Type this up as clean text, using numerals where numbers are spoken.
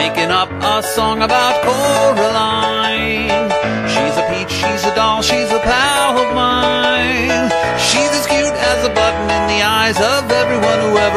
making up a song about Coraline. She's a peach, she's a doll, she's a pal of mine. She's as cute as a button in the eyes of everyone who ever